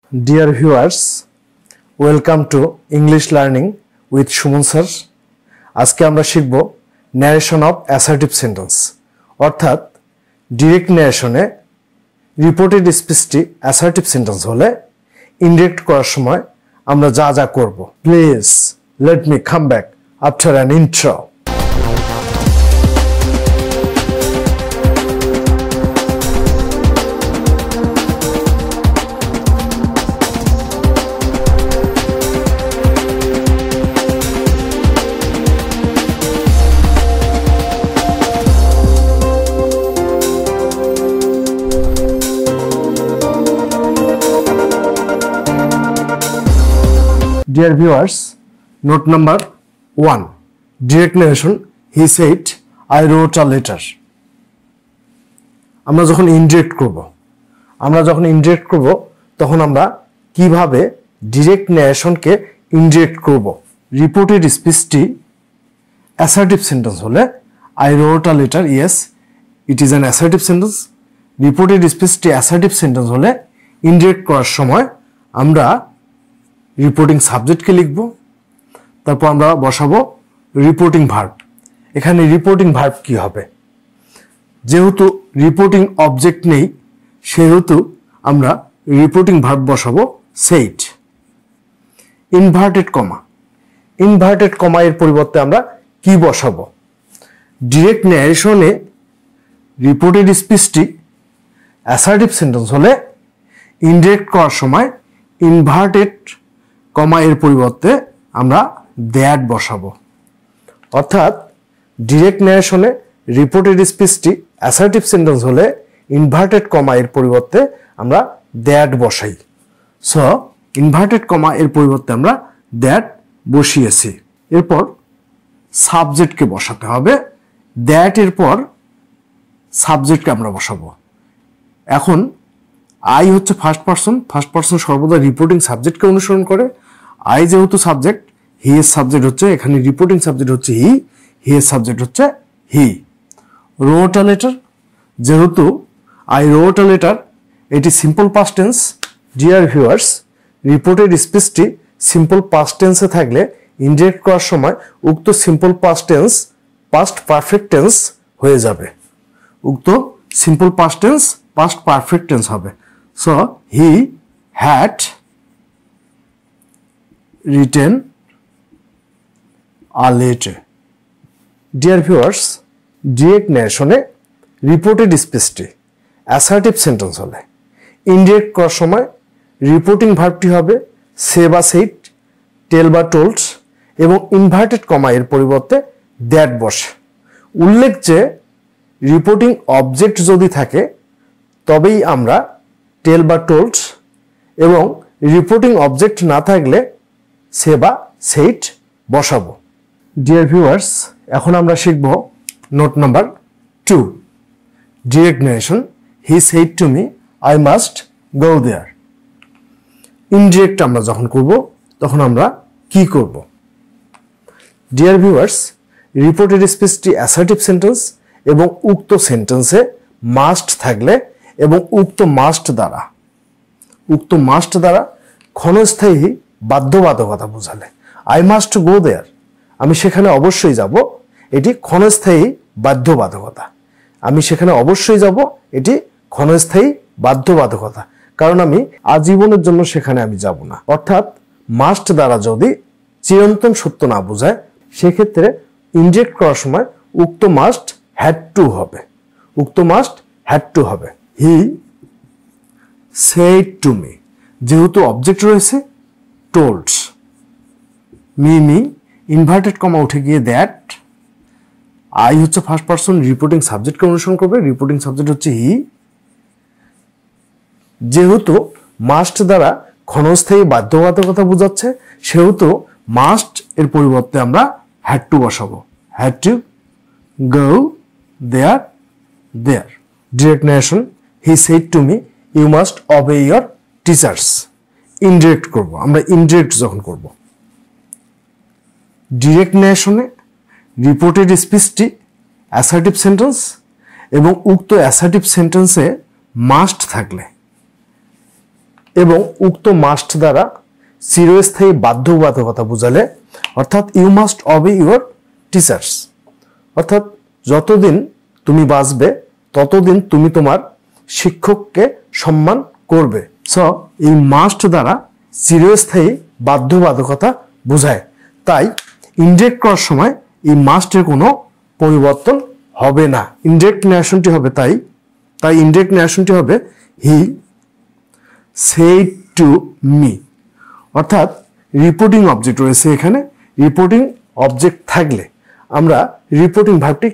Dear viewers, welcome to English Learning with Shumon sir. আজকে আমরা শিখব narration of assertive sentence অর্থাৎ direct narration-এ reported speech-টি assertive sentence হলে indirect করার সময় আমরা যা যা করব। Please let me come back after an intro. Dear viewers, note number 1. Direct narration. He said, I wrote a letter. আমরা যখন ইনডিরেক্ট করব তখন আমরা কিভাবে ডিরেক্ট ন্যারেশনকে ইনডিরেক্ট করব। রিপোর্টেড স্পিচটি অ্যাসার্টিভ সেন্টেন্স হলে I wrote a letter, yes, it is an assertive sentence. Reported স্পিচটি অ্যাসার্টিভ সেন্টেন্স হলে ইনডিরেক্ট করার সময় আমরা রিপোর্টিং সাবজেক্টকে লিখব, তারপর আমরা বসাবো রিপোর্টিং ভার্ব। এখানে রিপোর্টিং ভার্ব কি হবে? যেহেতু রিপোর্টিং অবজেক্ট নেই সেহেতু আমরা রিপোর্টিং ভার্ব বসাবো said। ইনভার্টেড কমা এর পরিবর্তে আমরা কি বসাবো? ডিরেক্ট ন্যারেশনে রিপোর্টেড স্পিচটি অ্যাসার্টিভ সেন্টেন্স হলে ইনডিরেক্ট করার সময় ইনভার্টেড কমা এর পরিবর্তে আমরা দ্যাট বসাবো। অর্থাৎ ডিরেক্ট ন্যারেশনে রিপোর্টেড স্পিচটি অ্যাসার্টিভ সেন্টেন্স হলে ইনভার্টেড কমা এর পরিবর্তে আমরা দ্যাট বসাই। সো ইনভার্টেড কমা এর পরিবর্তে আমরা দ্যাট বসিয়েছি। এরপর সাবজেক্টকে বসাতে হবে। দ্যাট এর পর সাবজেক্টকে আমরা বসাবো। এখন আই হচ্ছে ফার্স্ট পারসন সর্বদা রিপোর্টিং সাবজেক্টকে অনুসরণ করে। আই যেহেতু সাবজেক্ট, হি এর সাবজেক্ট হচ্ছে, এখানে রিপোর্টিং সাবজেক্ট হচ্ছে হি এর সাবজেক্ট হচ্ছে হি। রোট আ লেটার, যেহেতু আই রোট আ লেটার এটি simple past tense. Dear viewers, reported স্পিচটি সিম্পল পাস্ট টেন্সে থাকলে ইনডিরেক্ট করার সময় উক্ত simple past tense past perfect tense হয়ে যাবে। উক্ত simple past tense past perfect tense হবে। So he had written a letter. Dear viewers, direct narration-এ রিপোর্টেড স্পিচটি অ্যাসার্টিভ সেন্টেন্স হলে ইনডিরেক্ট করার সময় রিপোর্টিং ভার্বটি হবে সে বা সেইড, টেল বা টোল্ড এবং ইনভার্টেড কমা এর পরিবর্তে দ্যাট বসে। উল্লেখ যে রিপোর্টিং অবজেক্ট যদি থাকে তবেই আমরা টেল বা টোল্ড এবং রিপোর্টিং অবজেক্ট না থাকলে সে বা সেইট বসাবো। ডিয়ার ভিউয়ার্স, এখন আমরা শিখব note number 2। Direct narration. He said to me I must go there. Indirect আমরা যখন করব তখন আমরা কি করব? ডিয়ার ভিউয়ার্স, রিপোর্টেড স্পিচটি অ্যাসার্টিভ সেন্টেন্স এবং উক্ত সেন্টেন্সে মাস্ট থাকলে এবং উক্ত মাস্ট দ্বারা ক্ষণস্থায়ী বাধ্যবাধকতা বোঝালে আই মাস্ট গো দেয়ার, আমি সেখানে অবশ্যই যাব, এটি ক্ষণস্থায়ী বাধ্যবাধকতা। আমি সেখানে অবশ্যই যাব, এটি ক্ষণস্থায়ী বাধ্যবাধকতা, কারণ আমি আজীবনের জন্য সেখানে আমি যাব না। অর্থাৎ মাস্ট দ্বারা যদি চিরন্তন সত্য না বোঝায় সেক্ষেত্রে ইনজেক্ট করার সময় উক্ত মাস্ট হ্যাড টু হবে। হি said to me, যেহেতু অবজেক্ট রয়েছে told, মি ইনভার্টেড কমা উঠে গিয়ে দ্যাট। আই হচ্ছে ফার্স্ট পারসন, রিপোর্টিং সাবজেক্টকে অনুসরণ করবে, রিপোর্টিং সাবজেক্ট হচ্ছে হি। যেহেতু মাস্ট দ্বারা ক্ষণস্থায়ী বাধ্যবাধকতা বোঝাচ্ছে সেহেতু মাস্ট এর পরিবর্তে আমরা হ্যাড টু বসাবো। Had to go there. Direct narration. He said to me, you must obey your teachers. Indirect করব আমরা, ইনডিরেক্ট যখন করব। ডিরেক্ট ন্যারেশনে রিপোর্টেড স্পিচটি অ্যাসার্টিভ সেন্টেন্স এবং উক্ত অ্যাসার্টিভ সেন্টেন্সে মাস্ট থাকলে এবং উক্ত মাস্ট দ্বারা চিরস্থায়ী বাধ্যবাধকতা বোঝালে অর্থাৎ you must obey your teachers, অর্থাৎ যতদিন তুমি বাঁচবে ততদিন তুমি তোমার শিক্ষককে সম্মান করবে। সো এই মাস্ট দ্বারা চিরস্থায়ী বাধ্যবাধকতা বোঝায়, তাই ইনডিরেক্ট করার সময় এই মাস্টের কোনো পরিবর্তন হবে না। ইনডিরেক্ট নেগেশনটি হবে তাই ইনডিরেক্ট নেগেশনটি হবে হি সেড টু মি, অর্থাৎ রিপোর্টিং অবজেক্ট রয়েছে এখানে। রিপোর্টিং অবজেক্ট থাকলে আমরা রিপোর্টিং ভার্বটি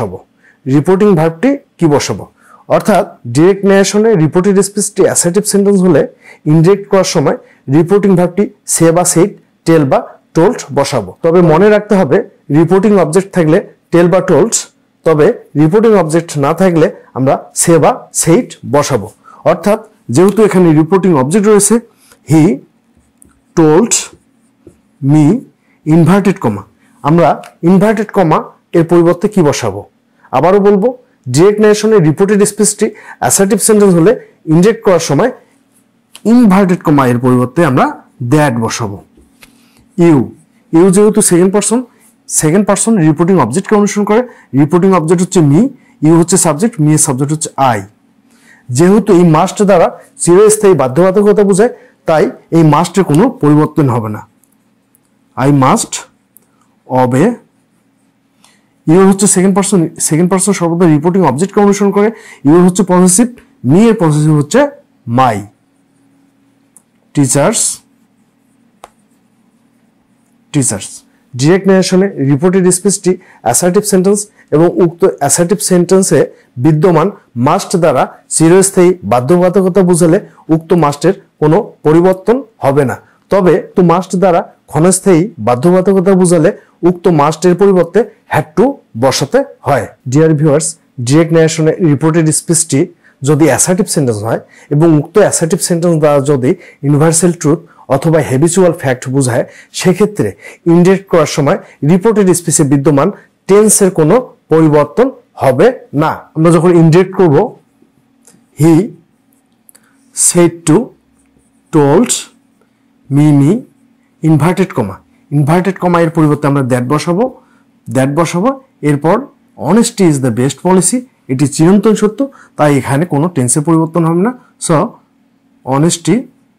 কি বসাবো, অর্থাৎ ডিরেক্ট নেগেশনে রিপোর্টেড স্পিচটি অ্যাসার্টিভ সেন্টেন্স হলে ইনডিরেক্ট করার সময় রিপোর্টিং ভার্বটি সে বা সেড, টেল বা টোল্ড বসাবো। তবে মনে রাখতে হবে রিপোর্টিং অবজেক্ট থাকলে টেল বা টোল্ড, তবে রিপোর্টিং অবজেক্ট না থাকলে আমরা সে বা সেইড বসাবো। অর্থাৎ যেহেতু এখানে রিপোর্টিং অবজেক্ট রয়েছে he told me inverted comma, আমরা ইনভার্টেড কমা এর পরিবর্তে কি বসাবো? আবারও বলবো, ডিরেক্ট নেগেশনে রিপোর্টেড স্পিচটি অ্যাসার্টিভ সেন্টেন্স হলে ইনডিরেক্ট করার সময় ইনভার্টেড কমা এর পরিবর্তে আমরা দ্যাট বসাবো। ইউ যেহেতু সেকেন্ড পারসন রিপোর্টিং অবজেক্টকে অনুসরণ করে, রিপোর্টিং অবজেক্ট হচ্ছে মি, ইউ হচ্ছে সাবজেক্ট, মি এর সাবজেক্ট হচ্ছে আই। যেহেতু এই মাস্ট দ্বারা চিরস্থায়ী বাধ্যবাধকতা বোঝায়, তাই এই মাস্টের কোনো পরিবর্তন হবে না। I must obey. ইউ হচ্ছে সেকেন্ড পারসন সর্বদা রিপোর্টিং অবজেক্টকে অনুসরণ করে, ইউ হচ্ছে পজিটিভ, মি এর পজিটিভ হচ্ছে মাই। টিচার্স ডিরেক্ট নেগেশনে রিপোর্টেড স্পিচটি অ্যাসার্টিভ সেন্টেন্স এবং উক্ত অ্যাসার্টিভ সেন্টেন্সে বিদ্যমান মাস্ট দ্বারা চিরস্থায়ী বাধ্যবাধকতা বোঝালে উক্ত মাস্টের কোনো পরিবর্তন হবে না। তবে তো মাস্ট দ্বারা ক্ষণস্থায়ী বাধ্যবাধকতা বোঝালে উক্ত মাস্টের পরিবর্তে হ্যাড টু বসাতে হয়। ডিয়ার ভিউয়ার্স, ডিরেক্ট নেগেশনে রিপোর্টেড স্পিচটি যদি অ্যাসার্টিভ সেন্টেন্স হয় এবং উক্ত অ্যাসার্টিভ সেন্টেন্স দ্বারা যদি ইউনিভার্সাল ট্রুথ অথবা হ্যাবিচুয়াল ফ্যাক্ট বোঝায়, সেক্ষেত্রে ইনডিরেক্ট করার সময় রিপোর্টেড স্পিচে বিদ্যমান টেন্সের কোনো পরিবর্তন হবে না। আমরা যখন ইনডিরেক্ট করব, he said to, told me, inverted comma এর পরিবর্তে আমরা দ্যাট বসাবো। এরপর honesty is the best policy, এটি চিরন্তন সত্য, তাই এখানে কোনো টেন্সের পরিবর্তন হবে না। So honesty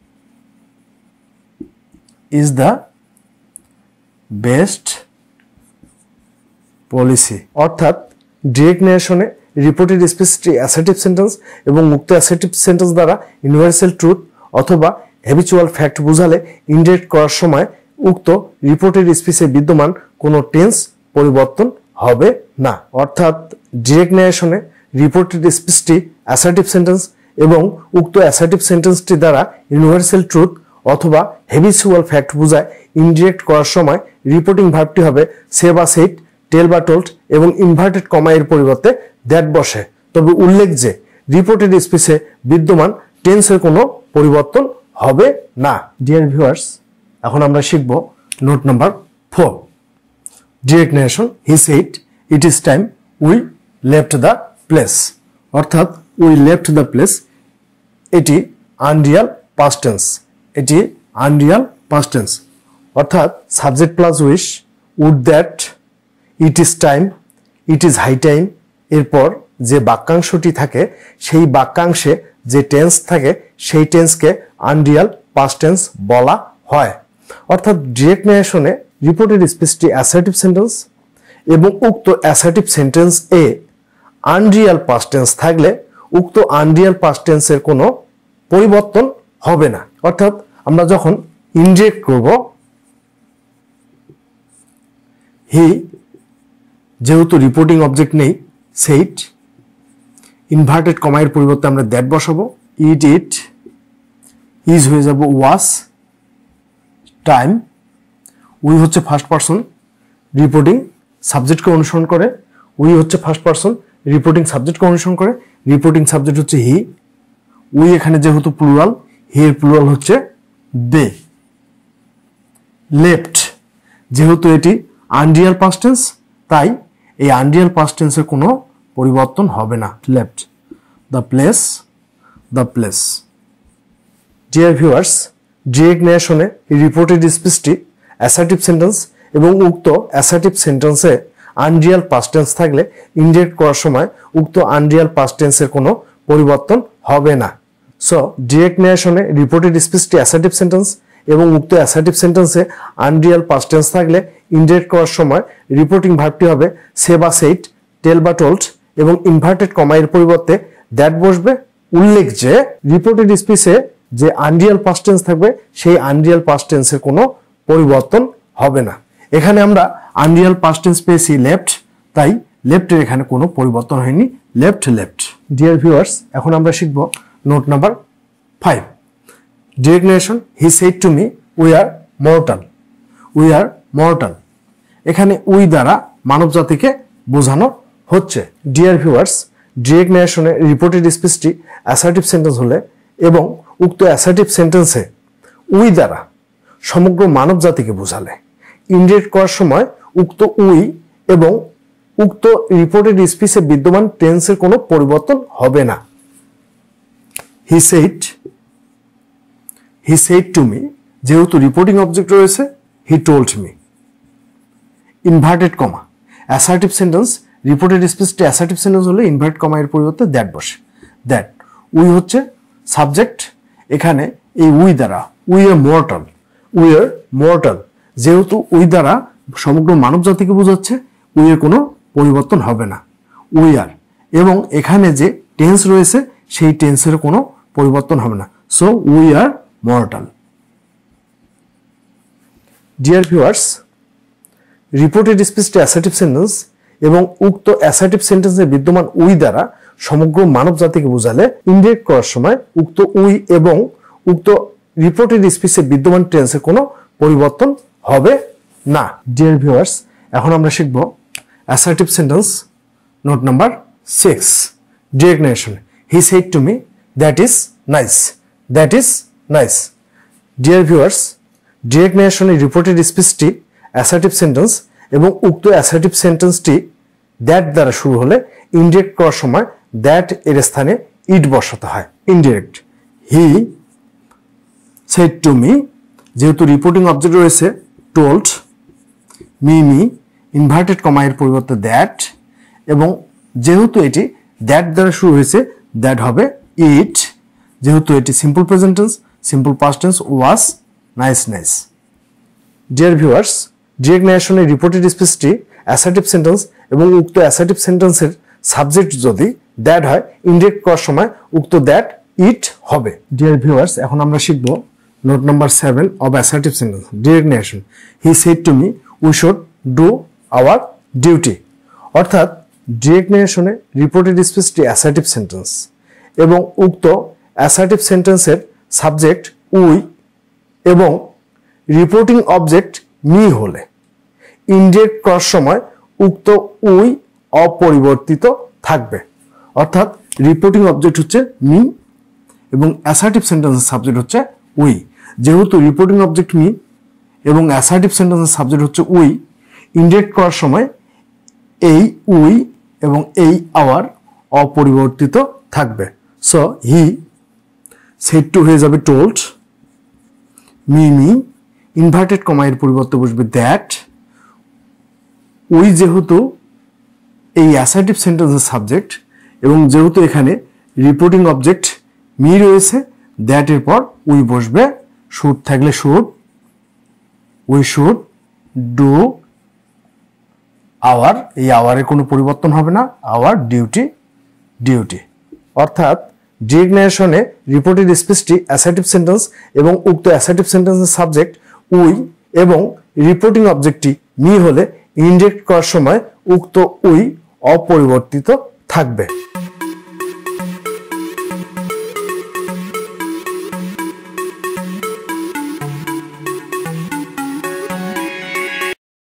is the best policy, অর্থাৎ ডিরেক্ট নেগেশনে রিপোর্টেড স্পিচটি অ্যাসার্টিভ সেন্টেন্স এবং উক্ত অ্যাসার্টিভ সেন্টেন্স দ্বারা ইউনিভার্সাল ট্রুথ অথবা হ্যাবিচুয়াল ফ্যাক্ট বোঝালে ইনডিরেক্ট করার সময় উক্ত রিপোর্টেড স্পিচে বিদ্যমান কোনো টেন্স পরিবর্তন হবে না। অর্থাৎ ডিরেক্ট নেগেশনে রিপোর্টেড স্পিচটি অ্যাসার্টিভ সেন্টেন্স এবং উক্ত অ্যাসার্টিভ সেন্টেন্সটি দ্বারা ইউনিভার্সাল ট্রুথ অথবা হ্যাবিচুয়াল ফ্যাক্ট বোঝায় ইনডিরেক্ট করার সময় রিপোর্টিং ভার্বটি হবে সে বা সেড, টেল বা টোল্ড এবং ইনভার্টেড কমা এর পরিবর্তে দ্যাট বসে। তবে উল্লেখ যে রিপোর্টেড স্পিচে বিদ্যমান টেন্সের কোনো পরিবর্তন হবে না। ডিয়ার ভিউয়ার্স, এখন আমরা শিখব নোট নাম্বার 4। ডিরেক্ট নেগেশন, he said it is time we left the place, অর্থাৎ উই লেফট দ্য প্লেস এটি আনরিয়াল পাস্ট টেন্স, অর্থাৎ subject plus wish, would that, it is time, it is high time এরপর যে বাক্যাংশটি থাকে সেই বাক্যাংশে যে tense থাকে সেই টেন্সকে আনরিয়াল পাস্ট টেন্স বলা হয়। অর্থাৎ ডিরেক্ট নেগেশনে রিপোর্টেড স্পিচটি অ্যাসার্টিভ সেন্টেন্স এবং উক্ত অ্যাসার্টিভ সেন্টেন্স এ আনরিয়াল পাস্ট টেন্স থাকলে উক্ত আনরিয়াল পাস্ট টেন্সের কোনো পরিবর্তন হবে না। অর্থাৎ আমরা যখন ইনডিরেক্ট করব, হি যেহেতু রিপোর্টিং অবজেক্ট নেই, সেইড ইনভার্টেড কমায়ের পরিবর্তে আমরা দ্যাট বসাবো, ইট ইজ হয়ে যাব ওয়াস, টাইম উই হচ্ছে ফার্স্ট পারসন রিপোর্টিং সাবজেক্টকে অনুসরণ করে, রিপোর্টিং সাবজেক্ট হচ্ছে হি, উই এখানে যেহেতু প্লুরাল, হি এর প্লুরাল হচ্ছে দে। লেফট যেহেতু এটি আনরিয়াল পাস্ট টেন্স, তাই এই আনরিয়াল পাস্ট টেন্সের কোনো পরিবর্তন হবে না। Left the place, dear viewers, direct নেশনে রিপোর্টেড স্পিচটি অ্যাসার্টিভ সেন্টেন্স এবং উক্ত অ্যাসার্টিভ সেন্টেন্সে আনরিয়াল পাস্ট টেন্স থাকলে ইনডিরেক্ট করার সময় উক্ত আনরিয়াল পাস্ট টেন্সের কোনো পরিবর্তন হবে না। সো ডিরেক্ট নেশনে রিপোর্টেড স্পিচটি অ্যাসার্টিভ সেন্টেন্স এবং উক্ত অ্যাসার্টিভ সেন্টেন্সে আনরিয়াল পাস্ট টেন্স থাকলে ইনডিরেক্ট করার সময় রিপোর্টিং ভার্বটি হবে সে বা সেইড, টেল বা টোল্ড এবং ইনভার্টেড কমা এর পরিবর্তে দ্যাট বসবে। উল্লেখ যে রিপোর্টেড স্পিচে যে আনরিয়াল পাস্ট টেন্স থাকবে সেই আনরিয়াল পাস্ট টেন্সের কোনো পরিবর্তন হবে না। এখানে আমরা আনরিয়াল পাস্ট টেন্স পেয়েছি লেফট, তাই লেফটের এখানে কোনো পরিবর্তন হয়নি, লেফট লেফট। ডিয়ার ভিউয়ার্স, এখন আমরা শিখব note number 5। Direct nation, he said to me we are mortal. We are mortal, এখানে উই দ্বারা মানব জাতিকে বোঝানো হচ্ছে। ডিয়ার ভিউয়ার্স, ডিরেক্ট নেশনে রিপোর্টেড স্পিচটি অ্যাসার্টিভ সেন্টেন্স হলে এবং উক্ত অ্যাসার্টিভ সেন্টেন্সে উই দ্বারা সমগ্র মানব জাতিকে বোঝালে ইনডিরেক্ট করার সময় উক্ত উই এবং উক্ত রিপোর্টেড স্পিচে বিদ্যমান টেন্সের কোনো পরিবর্তন হবে না। হি সেড টু মি, যেহেতু রিপোর্টিং অবজেক্ট রয়েছে he told me. Inverted comma, assertive sentence reported স্পিচটি অ্যাসার্টিভ সেন্টেন্স হলে ইনভার্ট কমা এর পরিবর্তে দ্যাট বসে। দ্যাট, উই হচ্ছে সাবজেক্ট, এখানে এই উই দ্বারা উই আর মর্টাল, যেহেতু উই দ্বারা সমগ্র মানব জাতিকে বোঝাচ্ছে উই এর কোনো পরিবর্তন হবে না, উই আর। এবং এখানে যে টেন্স রয়েছে সেই টেন্সের কোনো পরিবর্তন হবে না, so we are mortal. Dear viewers, reported স্পিচটি অ্যাসার্টিভ সেন্টেন্স এবং উক্ত অ্যাসার্টিভ সেন্টেন্সে বিদ্যমান উই দ্বারা সমগ্র মানব জাতিকে বোঝালে ইনডিরেক্ট করার সময় উক্ত উই এবং উক্ত রিপোর্টেড স্পিচে বিদ্যমান টেন্সের কোনো পরিবর্তন হবে না। ডিয়ার ভিউয়ার্স, এখন আমরা শিখব assertive sentence, note number 6। Direct nation, he said to me that is nice. That is nice. Dear viewers, direct নেশনে রিপোর্টেড স্পিচটি অ্যাসার্টিভ সেন্টেন্স এবং উক্ত অ্যাসার্টিভ সেন্টেন্সটি দ্যাট দ্বারা শুরু হলে ইনডিরেক্ট করার সময় দ্যাট এর স্থানে ইট বসাতে হয়, indirect. He said to me, যেহেতু রিপোর্টিং অবজেক্ট রয়েছে টোল্ড, মি ইনভার্টেড কমা এর পরিবর্তে দ্যাট, এবং যেহেতু এটি দ্যাট দ্বারা শুরু হয়েছে দ্যাট হবে ইট। যেহেতু এটি simple present tense, simple past tense was nice. Dear viewers, direct নেশনে রিপোর্টেড স্পিচটি অ্যাসার্টিভ সেন্টেন্স এবং উক্ত অ্যাসার্টিভ সেন্টেন্সের সাবজেক্ট যদি দ্যাট হয় ইনডিরেক্ট করার সময় উক্ত দ্যাট ইট হবে। ডিয়ার ভিউয়ার্স, এখন আমরা শিখব note number 7 of assertive sentence. Direct nation, he said to me we should do our duty. অর্থাৎ ডিরেক্ট নেশনে রিপোর্টেড স্পিচটি অ্যাসার্টিভ সেন্টেন্স এবং উক্ত অ্যাসার্টিভ সেন্টেন্সের সাবজেক্ট উই এবং রিপোর্টিং অবজেক্ট মি হলে ইনডিরেক্ট করার সময় উক্ত উই অপরিবর্তিত থাকবে। অর্থাৎ রিপোর্টিং অবজেক্ট হচ্ছে মি এবং অ্যাসার্টিভ সেন্টেন্সের সাবজেক্ট হচ্ছে উই। যেহেতু রিপোর্টিং অবজেক্ট মি এবং অ্যাসার্টিভ সেন্টেন্সের সাবজেক্ট হচ্ছে উই, ইনডিরেক্ট করার সময় এই উই এবং এই আওয়ার অপরিবর্তিত থাকবে। সো হি সেড টু হয়ে যাবে টোল্ড, মি ইনভার্টেড কমা এর পরিবর্তে বসবে দ্যাট। উই যেহেতু এই অ্যাসার্টিভ সেন্টেন্সের সাবজেক্ট এবং যেহেতু এখানে রিপোর্টিং অবজেক্ট মি রয়েছে দ্যাট এর পর উই বসবে। শুড থাকলে should, we should do our, এই আওয়ারের কোনো পরিবর্তন হবে না, আওয়ার ডিউটি। অর্থাৎ ডিরেক্ট নেশনে রিপোর্টেড স্পিচটি অ্যাসার্টিভ সেন্টেন্স এবং উক্ত অ্যাসার্টিভ সেন্টেন্সের সাবজেক্ট উই এবং রিপোর্টিং অবজেক্টটি মি হলে ইনডিরেক্ট করার সময় উক্ত উই অপরিবর্তিত থাকবে।